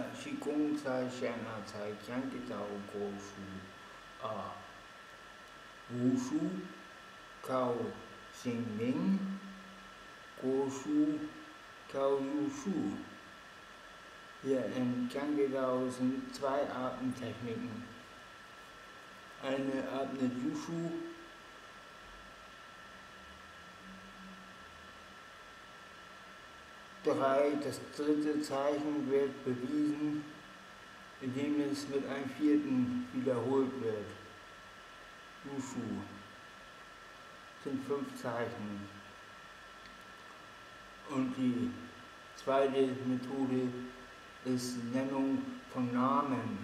Qigong Cai Shanna Cai Jiang Dao Guo Shu A Wu Shu Kao Xing Ming Guo Shu Kao Yu Shu. Hier in Jiang Dao sind zwei Atemtechniken. Eine atmet Yushu, das dritte Zeichen wird bewiesen, indem es mit einem vierten wiederholt wird. Yushu sind 5 Zeichen. Und die zweite Methode ist Nennung von Namen.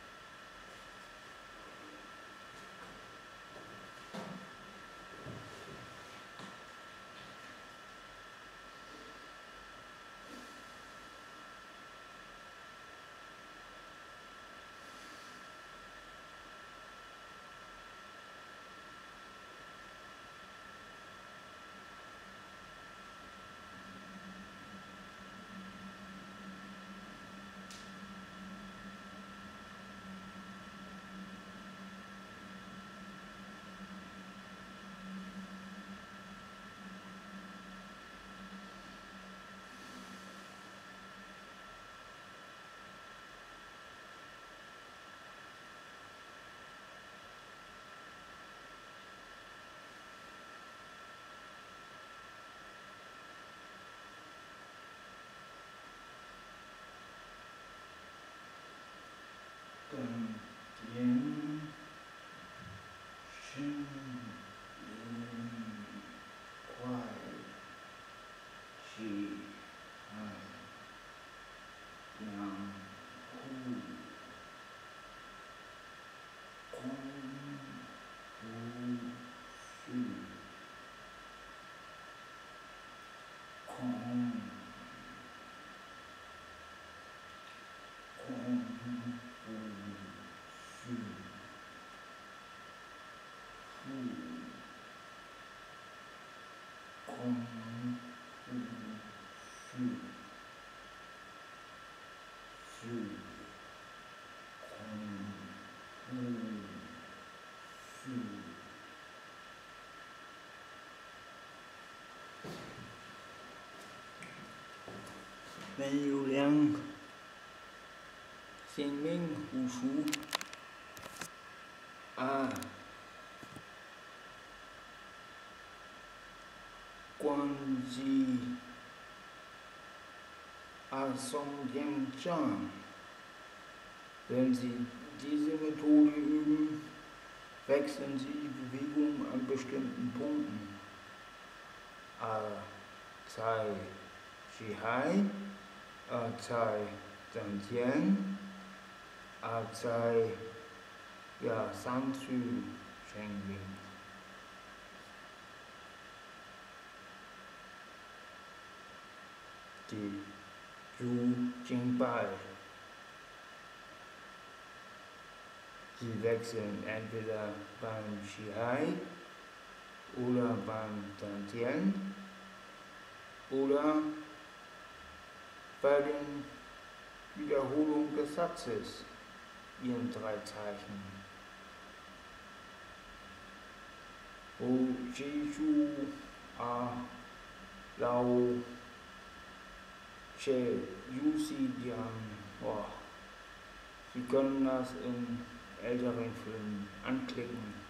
Yin, Shin, Yin, Kuai, Shi, Hai, Yang, Hu, Kong, Wu, Shu, Kong, Kong, Wen Yu Liang, Xing Ming, Wu Shu, A Guan Ji, A Song Yang Zhang. Wenn Sie diese Methode üben, wechseln Sie die Bewegung an bestimmten Punkten. A Cai Shi Hai, A Cai Zhang Tian, A Cai San Su Sheng Ming. Die Yu Jing Bai. Sie wechseln entweder beim Shi Hai oder beim Zhang Tian oder bei den Wiederholungen des Satzes, ihren 3 Zeichen. Wo Ji Shu A Lao Che Yu Si Diang. Sie können das in älteren Filmen anklicken.